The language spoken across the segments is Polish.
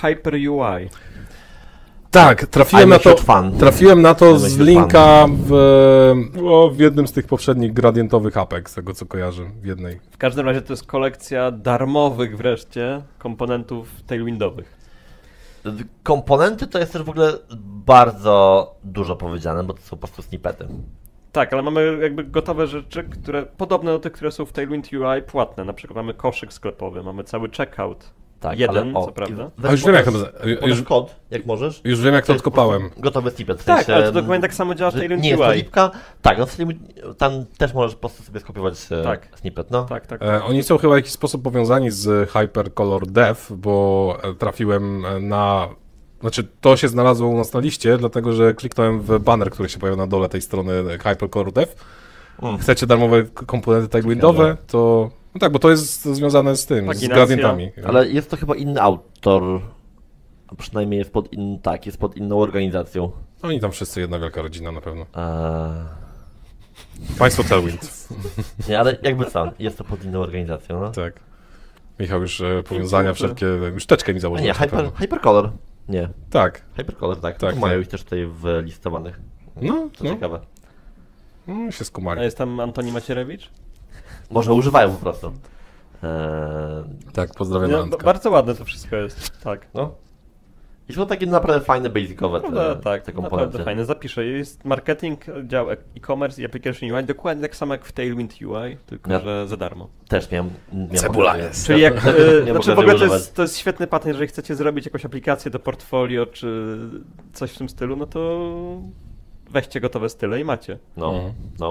Hyper UI. Tak, trafiłem na to z linka w jednym z tych poprzednich gradientowych apek, z tego co kojarzę, w jednej. W każdym razie to jest kolekcja darmowych wreszcie komponentów tailwindowych. Komponenty to jest też w ogóle bardzo dużo powiedziane, bo to są po prostu snippety. Tak, ale mamy jakby gotowe rzeczy, które podobne do tych, które są w Tailwind UI płatne. Na przykład mamy koszyk sklepowy, mamy cały checkout. Tak, jeden, ale, co prawda. A już wiem jak to już kod, jak możesz. Już wiem jak to odkopałem. Gotowy snippet. W Tak, sensie, ale to dokładnie tak samo działa w Tailwind nie UI. jest lipka. Tak, no tam też możesz po prostu sobie skopiować snippet, no. Tak. Oni są chyba w jakiś sposób powiązani z Hypercolor Dev, bo trafiłem na... Znaczy, to się znalazło u nas na liście, dlatego że kliknąłem w banner, który się pojawił na dole tej strony Hypercolor Dev. Chcecie darmowe komponenty tailwindowe, to... No tak, bo to jest związane z tym, z gradientami. Ale jest to chyba inny autor, a przynajmniej jest pod inną organizacją. Oni tam wszyscy jedna wielka rodzina na pewno. Państwo Tailwind. Nie, ale jakby co, jest to pod inną organizacją, no. Tak. Michał już powiązania wszelkie, już teczkę mi założył. Nie, Hypercolor. Nie. Tak. Hypercolor, tak. Tak, mają ich też tutaj wlistowanych. No, ciekawe. No, się skumali. A jest tam Antoni Macierewicz? Może używają po prostu. Tak, pozdrawiam Antka. Bardzo ładne to wszystko jest, tak. No. I są takie naprawdę fajne, basicowe te komponenty. Naprawdę fajne. Zapiszę. Jest marketing, dział e-commerce i application UI, dokładnie tak samo jak w Tailwind UI, tylko że za darmo. Też miałem Cebula jest. Czyli jak, znaczy w ogóle to jest świetny patent, jeżeli chcecie zrobić jakąś aplikację do portfolio, czy coś w tym stylu, no to weźcie gotowe style i macie. No.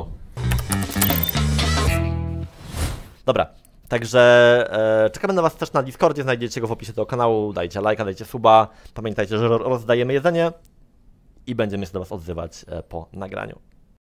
Dobra. Także czekamy na Was też na Discordzie, znajdziecie go w opisie do kanału, dajcie lajka, dajcie suba, pamiętajcie, że rozdajemy jedzenie i będziemy się do Was odzywać po nagraniu.